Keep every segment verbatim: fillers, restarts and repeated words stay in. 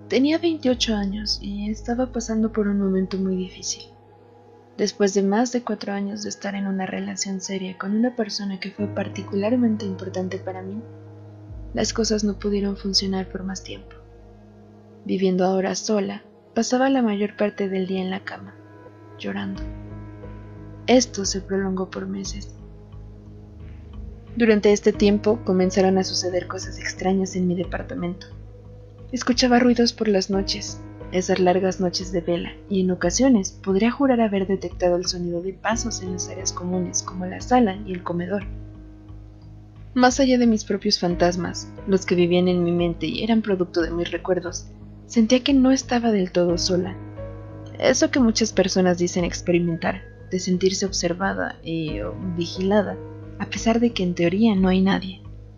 Tenía veintiocho años y estaba pasando por un momento muy difícil. Después de más de cuatro años de estar en una relación seria con una persona que fue particularmente importante para mí, las cosas no pudieron funcionar por más tiempo. Viviendo ahora sola, pasaba la mayor parte del día en la cama, llorando. Esto se prolongó por meses. Durante este tiempo comenzaron a suceder cosas extrañas en mi departamento. Escuchaba ruidos por las noches, esas largas noches de vela, y en ocasiones podría jurar haber detectado el sonido de pasos en las áreas comunes como la sala y el comedor. Más allá de mis propios fantasmas, los que vivían en mi mente y eran producto de mis recuerdos, sentía que no estaba del todo sola. Eso que muchas personas dicen experimentar, de sentirse observada y o, vigilada, a pesar de que en teoría no hay nadie.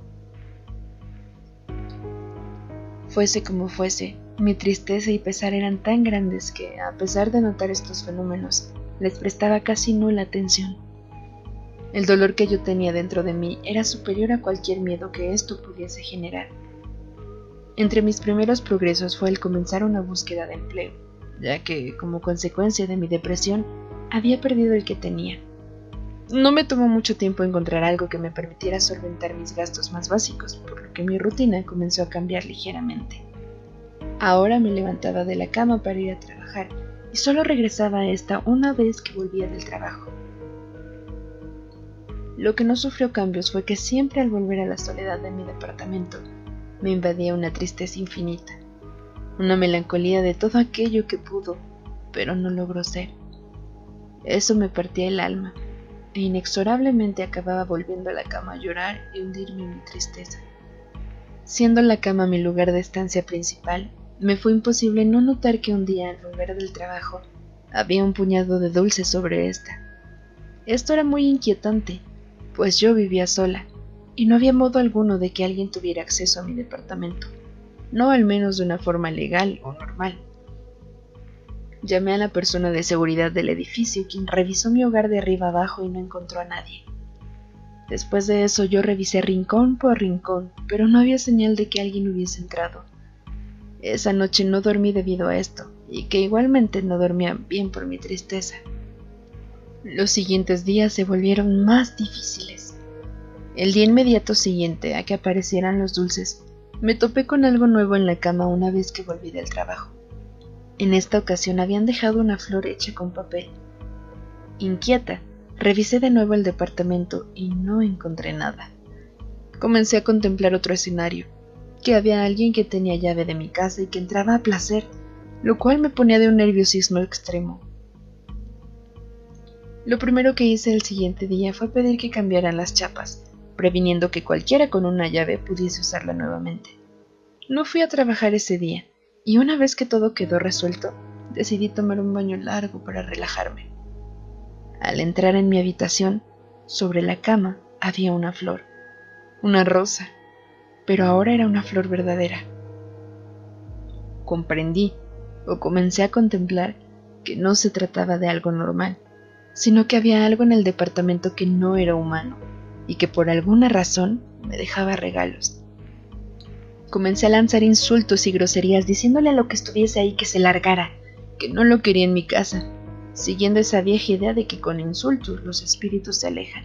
Fuese como fuese, mi tristeza y pesar eran tan grandes que, a pesar de notar estos fenómenos, les prestaba casi nula atención. El dolor que yo tenía dentro de mí era superior a cualquier miedo que esto pudiese generar. Entre mis primeros progresos fue el comenzar una búsqueda de empleo, ya que, como consecuencia de mi depresión, había perdido el que tenía. No me tomó mucho tiempo encontrar algo que me permitiera solventar mis gastos más básicos, por lo que mi rutina comenzó a cambiar ligeramente. Ahora me levantaba de la cama para ir a trabajar y solo regresaba a esta una vez que volvía del trabajo. Lo que no sufrió cambios fue que siempre al volver a la soledad de mi departamento me invadía una tristeza infinita, una melancolía de todo aquello que pudo, pero no logró ser. Eso me partía el alma e inexorablemente acababa volviendo a la cama a llorar y hundirme en mi tristeza. Siendo la cama mi lugar de estancia principal, me fue imposible no notar que un día al volver del trabajo había un puñado de dulces sobre esta. Esto era muy inquietante, pues yo vivía sola y no había modo alguno de que alguien tuviera acceso a mi departamento, no al menos de una forma legal o normal. Llamé a la persona de seguridad del edificio, quien revisó mi hogar de arriba abajo y no encontró a nadie. Después de eso yo revisé rincón por rincón, pero no había señal de que alguien hubiese entrado. Esa noche no dormí debido a esto, y que igualmente no dormía bien por mi tristeza. Los siguientes días se volvieron más difíciles. El día inmediato siguiente a que aparecieran los dulces, me topé con algo nuevo en la cama una vez que volví del trabajo. En esta ocasión habían dejado una flor hecha con papel. Inquieta, revisé de nuevo el departamento y no encontré nada. Comencé a contemplar otro escenario, que había alguien que tenía llave de mi casa y que entraba a placer, lo cual me ponía de un nerviosismo extremo. Lo primero que hice el siguiente día fue pedir que cambiaran las chapas, previniendo que cualquiera con una llave pudiese usarla nuevamente. No fui a trabajar ese día, y una vez que todo quedó resuelto, decidí tomar un baño largo para relajarme. Al entrar en mi habitación, sobre la cama había una flor, una rosa, pero ahora era una flor verdadera. Comprendí, o comencé a contemplar, que no se trataba de algo normal, sino que había algo en el departamento que no era humano, y que por alguna razón me dejaba regalos. Comencé a lanzar insultos y groserías diciéndole a lo que estuviese ahí que se largara, que no lo quería en mi casa, siguiendo esa vieja idea de que con insultos los espíritus se alejan.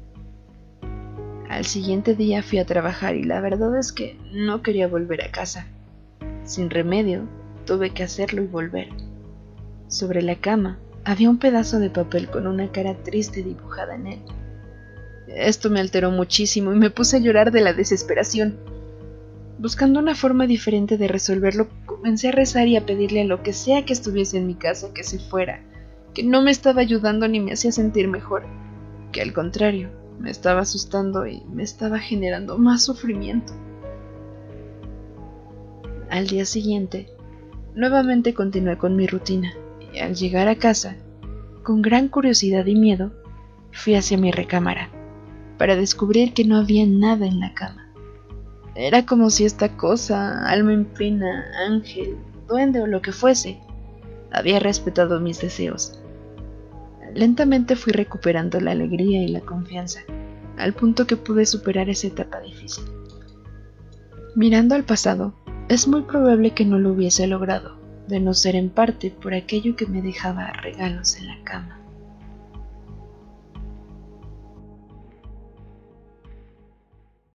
Al siguiente día fui a trabajar y la verdad es que no quería volver a casa. Sin remedio, tuve que hacerlo y volver. Sobre la cama había un pedazo de papel con una cara triste dibujada en él. Esto me alteró muchísimo y me puse a llorar de la desesperación. Buscando una forma diferente de resolverlo, comencé a rezar y a pedirle a lo que sea que estuviese en mi casa que se fuera, que no me estaba ayudando ni me hacía sentir mejor, que al contrario, me estaba asustando y me estaba generando más sufrimiento. Al día siguiente, nuevamente continué con mi rutina y al llegar a casa, con gran curiosidad y miedo, fui hacia mi recámara para descubrir que no había nada en la cama. Era como si esta cosa, alma en pena, ángel, duende o lo que fuese, había respetado mis deseos. Lentamente fui recuperando la alegría y la confianza, al punto que pude superar esa etapa difícil. Mirando al pasado, Es muy probable que no lo hubiese logrado, de no ser en parte por aquello que me dejaba regalos en la cama.